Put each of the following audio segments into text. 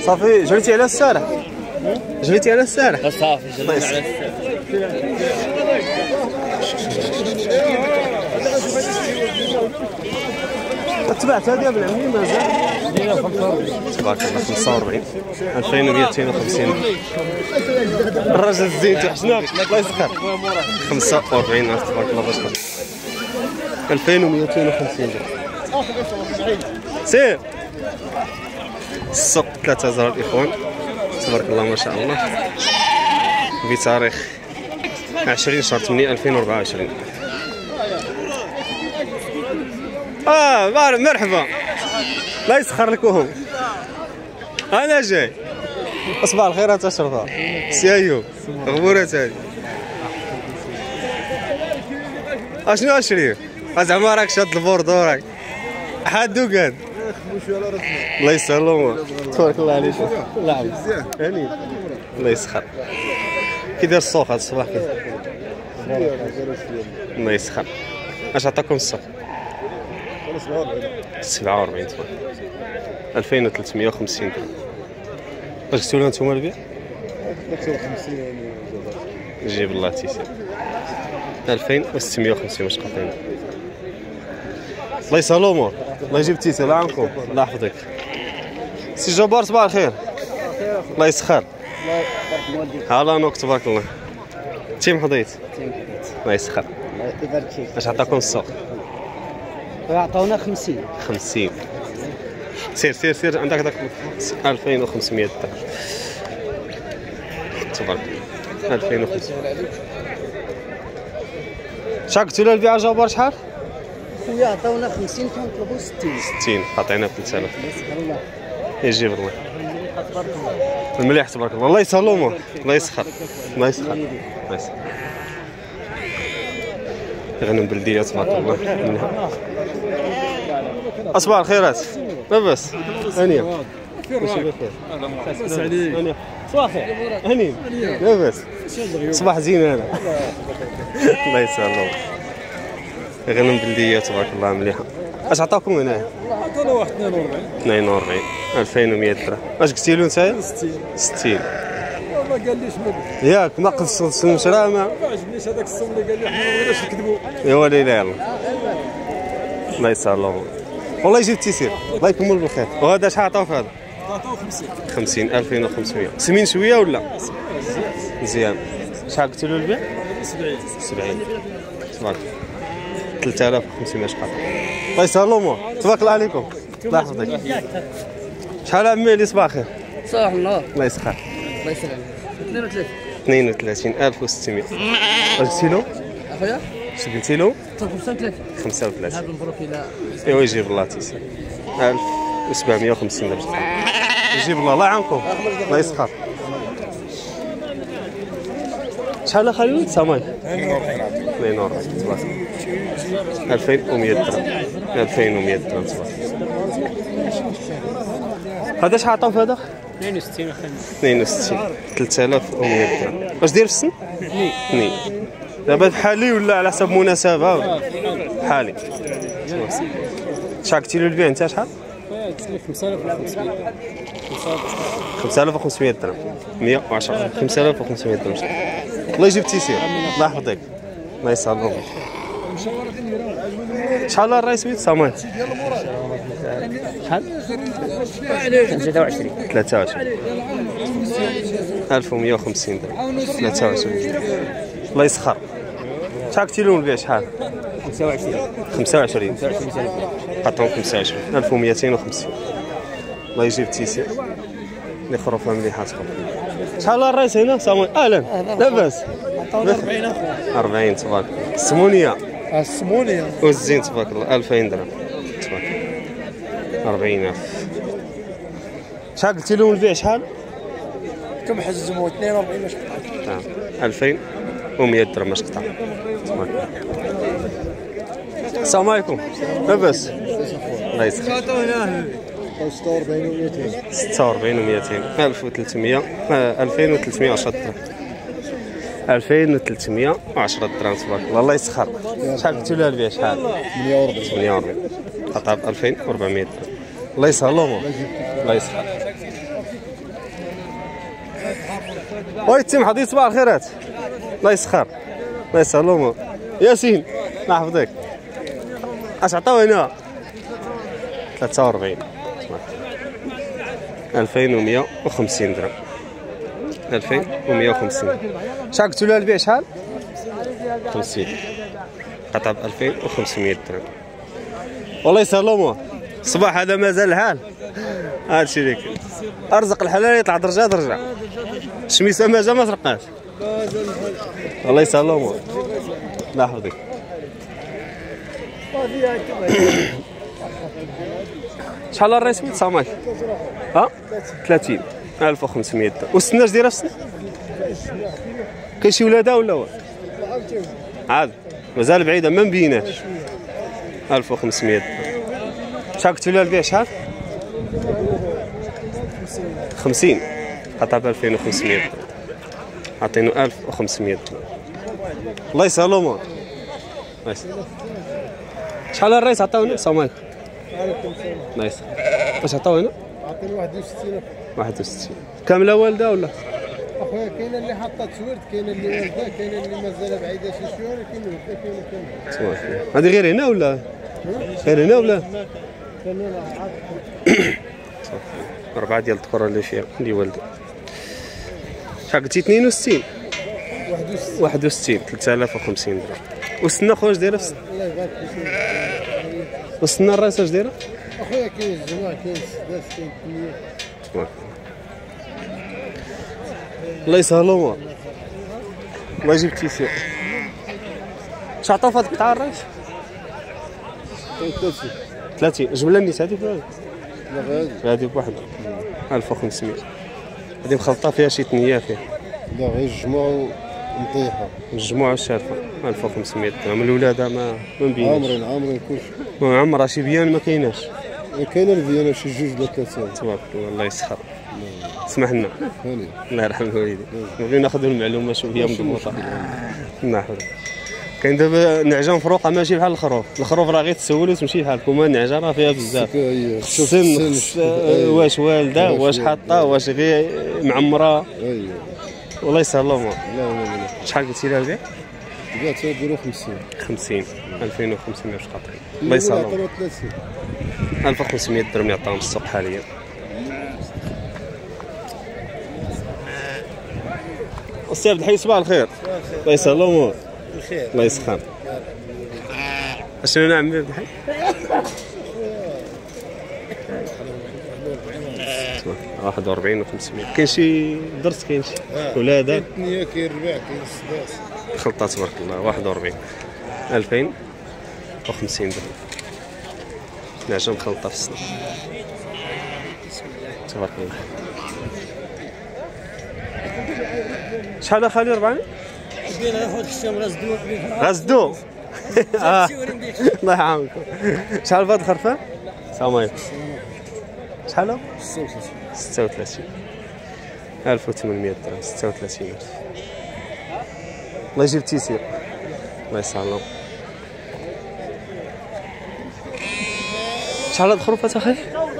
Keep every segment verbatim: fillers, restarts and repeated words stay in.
صافي جريتي على السارح جريتي على السارح صافي جريت على السارح. تبعت هذه ابن عمي مازال تبارك الله خمسة وأربعين ألفين ومئتين وخمسين. الراجل زينتو حشناك الله يسخر خمسة وأربعين ألف تبارك الله باش خرج ألفين ومئتين وخمسين سير السوق ثلاثة هزار الإخوان تبارك الله ما شاء الله بتاريخ عشرين شهر ثمانية ألفين وأربعة وعشرين. اه مرحبا لا يسخر لكم انا جاي. صباح الخيرات اشرفه سي ايوب غبورات هادي اشنو اشري زعما راك شاد البوردو راك حادو قاد الله يسهل تبارك الله عليك. لا هاني الله يسخر كي داير السوق هذا الصباح كي الله يسخر. اش عطاكم السوق؟ سبعة وأربعين تبارك ألفين وثلاثمئة وخمسين درهم. واش قلتوا لنا نتوما البيع؟ جيب الله تيسير ألفين وستمئة وخمسين واش قاطعين. الله يسهل الامور الله يجيب تيسير الله يعاونكم الله يحفظك. سي جبار صباح الخير الله يسخر. هلا نوك تبارك الله تيم حضيت الله يسخر. اش عطاكم السوق؟ عطاونا خمسين خمسين. سير سير سير عندك داك ألفين وخمسمئة درهم تبارك ألفين وخمسمئة. شحال قلتوا له البيعه جبار شحال؟ خويا عطاونا خمسين كنطلبوا ستين ستين قاطعينها ب ثلاثة آلاف. يجيب الله المليح تبارك الله الله يسهل الامور الله يسخر الله يسخر الله يسخر. غنم بلديه تبارك الله منها. اصبح الخيرات لاباس هانيه ماشي بخير هانيه صباح الخير هانيه لاباس صباح زين انا الله يسهل الله. غنم بلديه تبارك الله مليحه. اش عطاكم هنايا؟ عطانا واحد اثنين وأربعين اثنين وأربعين ألفين ومئة درهم. اش قلتي له نتايا؟ ستين ستين. ما قاليش ما ياك ما قصص المشرا ما عجبنيش هذاك الصوم اللي قال لي حنا ما بغيناش نكذبوا. ايوا لا اله الا الله الله يسهل الله والله يجيب التيسير الله يكمل بالخير. وهذا شحال عطاو في هذا؟ عطاو خمسين خمسين ألفين وخمسمئة. سمين شويه ولا؟ مزيان. شحال قلتي له البيع؟ سبعين سبعين تبارك ثلاثة آلاف وخمسمئة شحال. الله يسهل الامور تبارك الله عليكم الله يحفظك. شحال عمي اللي صباح الخير؟ صباح النور الله يسخر الله يسلمك. اثنين وثلاثين اثنين وثلاثين ألف وستمئة. واش قلتي له؟ اخويا اش قلتي له؟ خمسة وثلاثين خمسة وثلاثين. هذا المبروك الى ايوا يجيب الله تيسير ألف وسبعمئة وخمسين درهم. يجيب الله الله يعاونكم الله يسخر. شحال خليل سامي؟ اثنين وأربعين تبارك ألفين ومئة درهم ألفين ومئة درهم تبارك. هذا شحال عطاو في هذا؟ اثنين وستين اثنين وستين ثلاثة آلاف ومئة درهم. واش داير في السن؟ اثنين. دابا بحالي ولا على حسب مناسبه ولا؟ حالي. شحال قلتي له البيع انت شحال؟ خمسة آلاف وخمسمئة درهم مئة وعشرة خمسة آلاف وخمسمئة درهم. الله يجيب التيسير الله يحفظك الله يسهل الامور. شحال الراي سميت سامي؟ شحال؟ ثلاثة وعشرين ثلاثة وعشرين ألف ومئة وخمسين درهم ثلاثة وعشرين. الله يسخر. شحال قلتي لهم البيع شحال؟ خمسة وعشرين خمسة وعشرين عطاهم خمسة وعشرين ألف ومئتين وخمسين. الله يجيب التيسير اللي خروفها مليحه تخرج. شحال الرايس هنا سامي؟ اهلا لاباس؟ أربعين أخويا أربعين تبارك. السمونيه السمونية والزين تبارك الله ألفين درهم تبارك أربعين ألف. شحال قلتي لهم البيع شحال؟ كم حجموا اثنين وأربعين واش قطعت؟ نعم ألفين ومئة درهم باش قطع تبارك. السلام عليكم لاباس؟ الله يسخر. ستة وأربعين ومئتين ستة وأربعين ومئتين ألف وثلاثمئة ألفين وثلاثمئة وعشرة درهم ألفين وثلاثمئة وعشرة درهم تبارك الله الله يسخر. شحال قلتوا لها البيع شحال؟ ثمانية وأربعين ثمانية وأربعين قطع ب ألفين وأربعمئة درهم. الله يسهل الامور الله يسخر. وي تيم حضي صباح الخيرات. الله يسخر الله يسهلهم. ياسين الله يحفظك. اش عطاو هنا؟ ثلاثة وأربعين ألفين ومية وخمسين درهم. ألفين ومية وخمسين. شحال قلتوا لها البيع شحال؟ خمسين. قطعة ب ألفين وخمسمية درهم. والله يسهلهم. الصباح هذا مازال الحال. هادشي اللي كاين. ارزق الحلال يطلع درجه درجه. الشميسه مازال ما سرقناش. الله يسهلهم. الله يحفظك. شحال الرئيس سميت سامك؟ ها؟ ثلاثين ألف وخمسمية درهم. والسناج دايره في السن؟ كاين شي ولادها ولا هو؟ عاد مازال بعيده ما مبيناش. ألف وخمسمية درهم. شحال قلتوا لها البيع شحال؟ خمسين. قطعة ب ألفين وخمسمية درهم. عطينو ألف وخمسمية درهم. الله يسهلهم. الله يسهل. شحال الرئيس عطاونا؟ السلام عليكم. الله يسهل. واش عطاو هنا؟ عطيني واحد وستين. واحد وستين. كاملة والدة ولا؟ اخويا كاينه اللي حاطه تسورد، كاينه اللي والده، كاينه اللي مازال بعيده شي شويه، ولكن والده كاينه كامله. تبارك الله. هذه غير هنا ولا؟ غير هنا ولا؟ كاينه أربعة ديال الذكورة اللي فيها اللي والدة. شحال قلتي اثنين وستين؟ واحد وستين. ثلاثة آلاف وخمسين درهم. والسنة خويا اش دايرة في السنة؟ الله يبارك فيك. والسنة الراس اش دايرة؟ اخويا كاين الجماعه، كاين السداس، كاين الثمانية. تبارك الله. الله يسهلهم. الله يجيب التيسير. اش عطاو في هاد القطعة الراس؟ ثلاثين. ثلاثين. جملة نيت هذيك ولا؟ لا غادي. هذه بوحدها ألف وخمسمية. هذه مخلطة فيها شي ثنية فيها. لا غير الجمعه ونطيحها. الجموعة الشارفة ألف وخمسمية درهم. الولادة ما ما مبيناش. عامرين عامرين كلشي. عمرها شي بيان ما كايناش. كاينه الفيانا شي جوج ولا ثلاثه. تبارك الله. الله يسخر. اسمح لنا. هاني. الله يرحم الوالدين. نبغيو ناخذوا المعلومة شوية مضبوطة. الله يحفظك. كاين دابا نعجة مفروقة ماشي بحال الخروف. الخروف راه غير تسول وتمشي بحالكم، النعجة راه فيها بزاف. السن واش والدة واش حاطة واش غير معمرة. ايوا والله يسهلهم. اللهم امين. شحال قلتي لها البيع؟ بعتها ديرو خمسين. خمسين. ألفين وخمسمية واش قاطعين. الله يسهلهم. ألف وخمسمية درهم يعطاهم السوق حاليا. السي عبد الحي صباح الخير. الله يسهلهم. بخير. الله يسخر. اشنو نعم عبد الحي؟ واحد وأربعين وخمسمية. كاين شي درس كاين شي ولادة؟ كاين الثنية، كاين الرباع، كاين السداس. خلطة تبارك الله. واحد وأربعين. ألفين وخمسين درهم. نعجة مخلطة في السنة. تبارك الله. شحال اخالي أربعين؟ غزدو. اه الله يعاونكم. شحال فهاد الخرفان؟ السلام عليكم. شحال هو؟ ستة وثلاثين. ألف وثمانمية درهم. ستة وثلاثين ألف. الله يجيب التيسير. الله يسهلهم. شحال هاد الخروفات اخي؟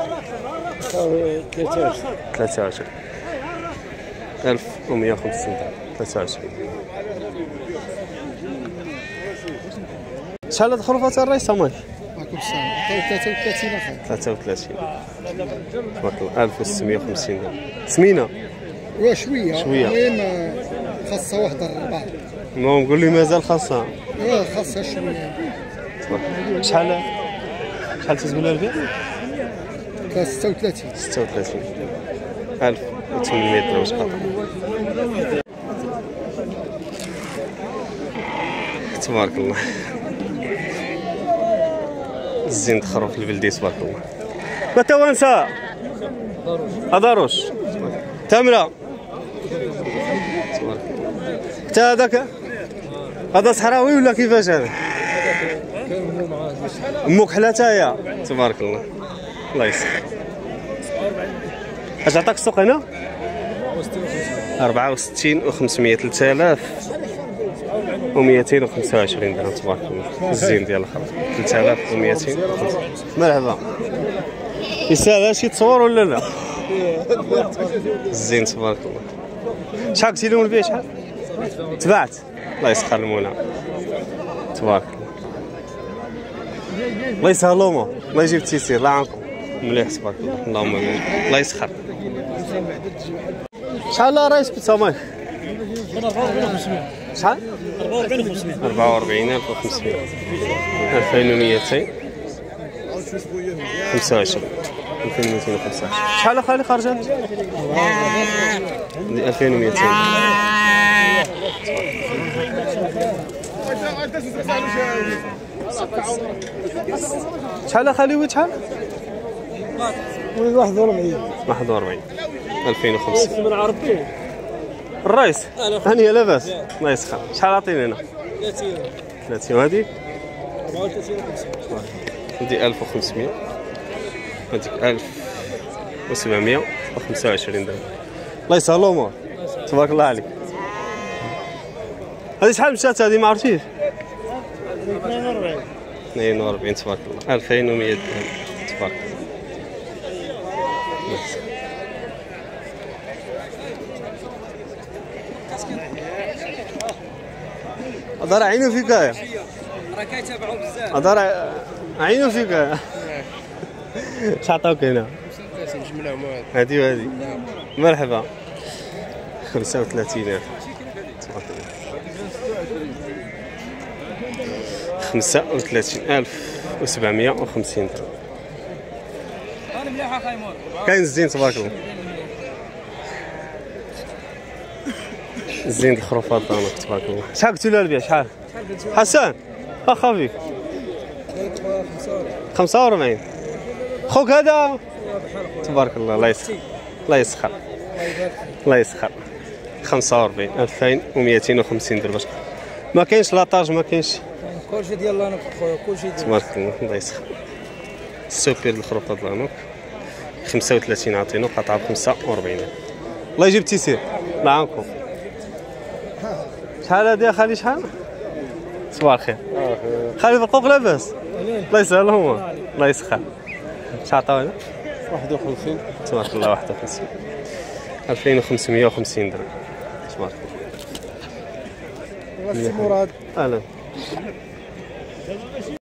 ثلاثة وعشرين. ألف ومية وخمسين درهم. ثلاثة وعشرين. شحال هاد الخروفات الرئيس سامح؟ معكم السلام. ثلاثة وثلاثين اخي. ثلاثة وثلاثين. تبارك الله. ألف وستمية وخمسين درهم. سمينة؟ وا شويه. شوية. المهم خاصها واحد الربع. المهم قول لي مازال خاصها. وا خاصها شويه. شحال شحال تتقول لها البيع؟ ستة وثلاثين. ستة وثلاثين. ألف وثمانمية درهم واش قاطع. تبارك الله. الزين تخرف في البلدي تبارك الله. متى وانسى؟ أداروش. تمرة. تبارك الله. حتى هذاك هذا صحراوي ولا كيفاش هذا؟ امك حلاتها. تبارك الله. الله يسخر. اش عطاك السوق هنا؟ أربعة وستين وخمسمية. ثلاثة آلاف ومئتين وخمسة وعشرين درهم. تبارك الله. الزين ديال الخروف. ثلاثة آلاف ومئتين. مرحبا. يستاهل شي تصور ولا لا؟ زين تبارك الله. شحال قلتي لهم البيع شحال؟ تبعت الله يسخر المولى تبارك الله. الله يسهلهم الله يجيب التيسير الله يعاونكم مليح تبارك الله. اللهم امين الله يسخر. شحال الرايس بالثمن؟ شحال؟ أربعة وأربعين ألف وخمسمية. ألفين ومئتين خمسة وعشرين. ألفين ومئتين وخمسة وعشرين. شحال اخالي خارجه؟ ألفين ومئتين. شحال اخالي وي شحال؟ واحد وأربعين. واحد وأربعين. ألفين وخمسين. من عربي الرايس هانيه لاباس الله يسخر. شحال عطيني هنا؟ ثلاثين. ثلاثين وهذه؟ أربعة وثلاثين وخمسمية. هذه ألف وخمسمية. هذيك ألف وسبعمية وخمسة وعشرين درهم. الله يسهل الامور تبارك الله عليك. هذه شحال مشات هذه ما عرفتيش؟ اثنين وأربعين. اثنين وأربعين تبارك الله. ألفين ومئة درهم تبارك الله. هذا راه عينو فيك راه كيتابعوا بزاف. هذا راه عينو فيك. اش عطاوك هنا؟ هادي وهادي. مرحبا. خمسة وثلاثين ألف. خمسة وثلاثين ألف وسبعمية وخمسين درهم. كاين الزين تبارك الله. الزين الخروفات دانك تبارك الله. شحال قلتوا له البيع شحال؟ حسن اخا فيك خمسة وأربعين. خوك هذا تبارك الله الله يسخر الله يسخر الله يسخر. خمسة وأربعين. ألفين ومئتين وخمسين درهم. ما كاينش لاطاج ما كاينش كلشي ديال لانوك خويا كلشي ديال تبارك الله الله يسخر. السوبر الخروفات لانوك خمسة وثلاثين عطينو قطعه ب خمسة وأربعين. الله يجيب التيسير الله يعاونكم. شحال هادي اخالي شحال؟ صباح الخير. خالي برقوق لاباس؟ الله يسهلهم الله يسخر. شحال عطاونا؟ واحد وخمسين. تبارك الله واحد وخمسين. ألفين وخمسمية وخمسين درهم. تبارك الله. مراد اهلا.